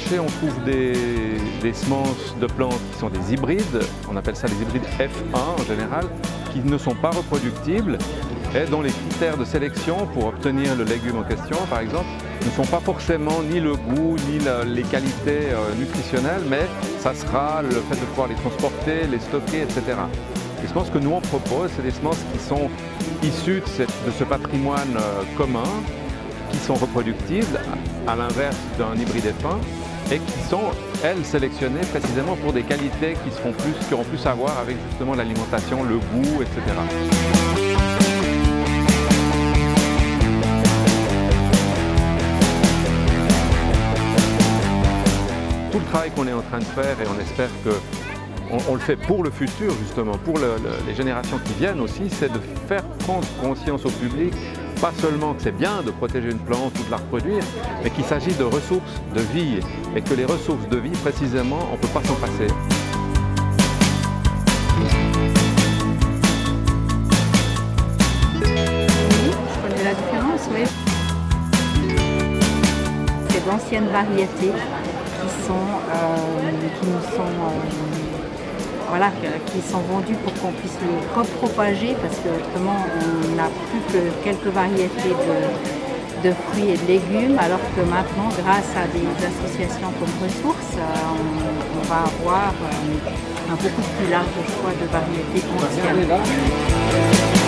marché, on trouve des semences de plantes qui sont des hybrides, on appelle ça les hybrides F1 en général, qui ne sont pas reproductibles et dont les critères de sélection pour obtenir le légume en question, par exemple, ne sont pas forcément ni le goût, ni les qualités nutritionnelles, mais ça sera le fait de pouvoir les transporter, les stocker, etc. Les semences que nous on propose, c'est des semences qui sont issues de ce patrimoine commun, qui sont reproductibles, à l'inverse d'un hybride F1, et qui sont, elles, sélectionnées précisément pour des qualités qui auront plus à voir avec justement l'alimentation, le goût, etc. Tout le travail qu'on est en train de faire, et on espère qu'on le fait pour le futur justement, pour les générations qui viennent aussi, c'est de faire prendre conscience au public, pas seulement que c'est bien de protéger une plante ou de la reproduire, mais qu'il s'agit de ressources de vie, et que les ressources de vie, précisément, on ne peut pas s'en passer. Oui, je connais la différence, oui. C'est d'anciennes variétés qui sont vendues pour qu'on puisse les repropager, parce que autrement on n'a plus que quelques variétés de fruits et de légumes, alors que maintenant, grâce à des associations comme Ressources, on va avoir un beaucoup plus large choix de variétés anciennes.